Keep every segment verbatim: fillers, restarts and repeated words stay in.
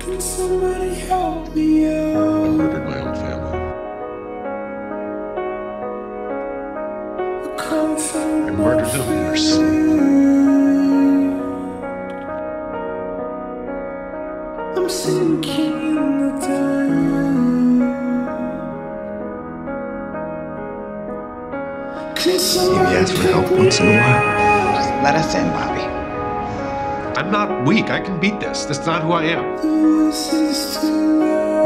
Can somebody help me out? I murdered my own family. I murdered them in their sleep. I'm sinking in the dark. Maybe ask for help once in a while. Just let us in, Bobby. I'm not weak. I can beat this. That's not who I am. This is too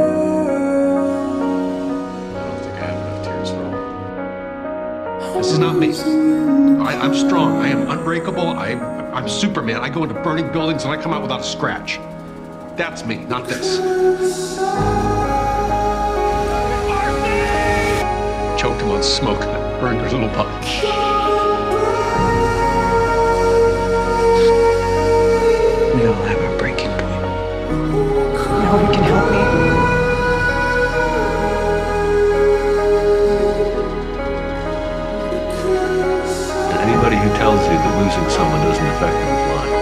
I don't think I have enough tears for all. This is not me. I, I'm strong. I am unbreakable. I, I'm Superman. I go into burning buildings and I come out without a scratch. That's me, not this. Choked him on smoke and I burned his little puppy. We all have our breaking point. Nobody can help me. Anybody who tells you that losing someone doesn't affect them is lying.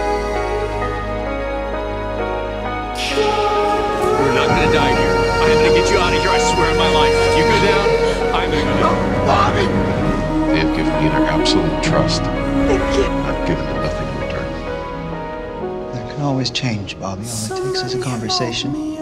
We're not gonna die here. I'm gonna get you out of here, I swear on my life. If you go down, I'm gonna go down. Bobby! They have given me their absolute trust. I've given them nothing in return. That can always change, Bobby. All it takes is a conversation.